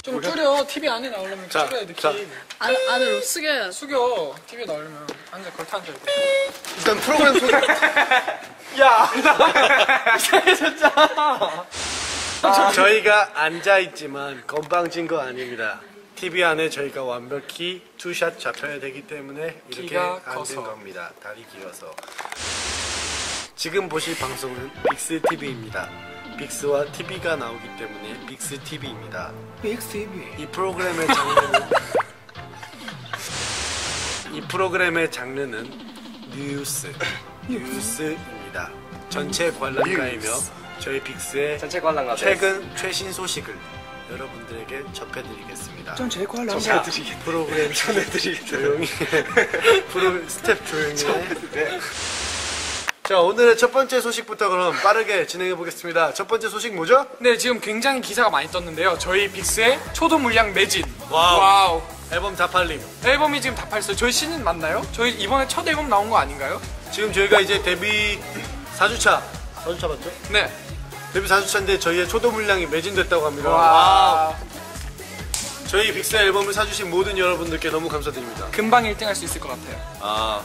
좀 줄여. TV 안에 나오려면 줄여야 돼. 안으로 숙여. TV에 나오려면 앉아 걸터 앉아야 돼. 일단 프로그램 소개. 야! 이상해졌잖아. 저희가 앉아있지만 건방진 거 아닙니다. TV 안에 저희가 완벽히 투샷 잡혀야 되기 때문에 이렇게 앉은 겁니다. 다리 길어서. 지금 보실 방송은 빅스 TV입니다. 빅스와 TV가 나오기 때문에 빅스 TV입니다. VIXX TV. 이 프로그램의 장르는 뉴스입니다. 전체 관람가이며 저희 빅스의 최근 최신 소식을 여러분들에게 접해드리겠습니다. 전체 관람가 프로그램 조용히 스텝 조용히 해. 자, 오늘의 첫 번째 소식부터 그럼 빠르게 진행해 보겠습니다. 첫 번째 소식 뭐죠? 네, 지금 굉장히 기사가 많이 떴는데요. 저희 빅스의 초도 물량 매진. 와우. 앨범 다 팔림. 앨범이 지금 다 팔렸어요. 저희 신인 맞나요? 저희 이번에 첫 앨범 나온 거 아닌가요? 지금 저희가 이제 데뷔 4주차 맞죠? 네. 데뷔 4주차인데 저희의 초도 물량이 매진됐다고 합니다. 와. 저희 빅스 앨범을 사주신 모든 여러분들께 너무 감사드립니다. 금방 1등 할 수 있을 것 같아요.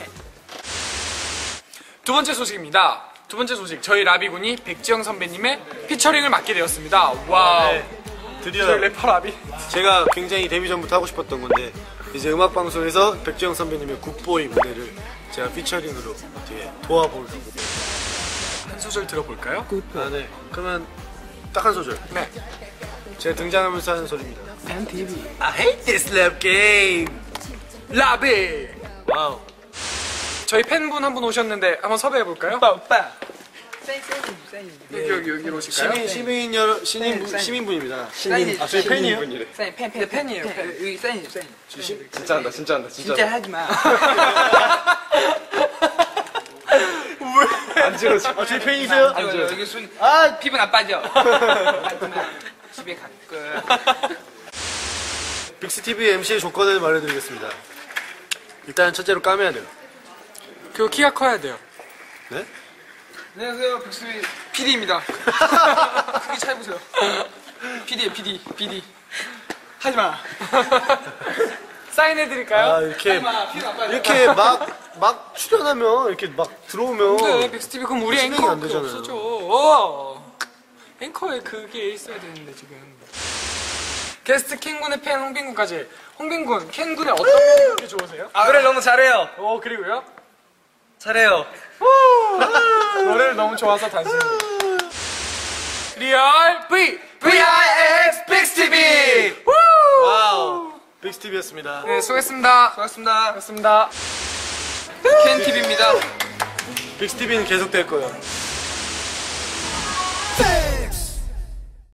두 번째 소식입니다. 두 번째 소식. 저희 라비군이 백지영 선배님의 피처링을 맡게 되었습니다. 와우. 네. 드디어 저희 래퍼 라비. 제가 굉장히 데뷔 전부터 하고 싶었던 건데 이제 음악방송에서 백지영 선배님의 굿보이 무대를 제가 피처링으로 어떻게 도와보려고. 한 소절 들어볼까요? 네. 그러면 딱 한 소절. 네. 제가 등장하면서 하는 소리입니다. TV. I hate this rap game. 라비. 와우. 저희 팬분 한 분 오셨는데 한번 섭외해볼까요? 오빠. 여기로 오실까요? 시민분입니다. 저희 팬이에요? 팬이에요. 여기 사인이에요. 진짜 한다. 진짜 하지 마. 안 찍었어. 저희 팬이세요? 여기 손 피부는 안 빠져. 집에 갈 거야. 빅스 TV MC의 조건을 말해드리겠습니다. 일단 첫째로 까매야 돼요. 그리고 키가 커야 돼요. 네? 안녕하세요, 빅스 PD입니다. 크게 차해보세요. PD예요, PD. 하지 마. 사인해드릴까요? 이렇게 막 출연하면 이렇게 막 들어오면. 근데 빅스 TV 그럼 우리 앵커 안 되잖아요. 없어져. 앵커에 그게 있어야 되는데 지금. 게스트 켄군의 팬 홍빈군까지. 홍빈군, 켄군의 어떤 면이 그렇게 좋으세요? 노래 너무 잘해요. 그리고요? 잘해요. 노래를 너무 좋아서 단순히. 리얼 VIXX 빅스 TV. 와우. 빅스 TV였습니다. 네, 수고했습니다. 고맙습니다. 켄 TV입니다. 빅스 TV는 계속 될 거예요.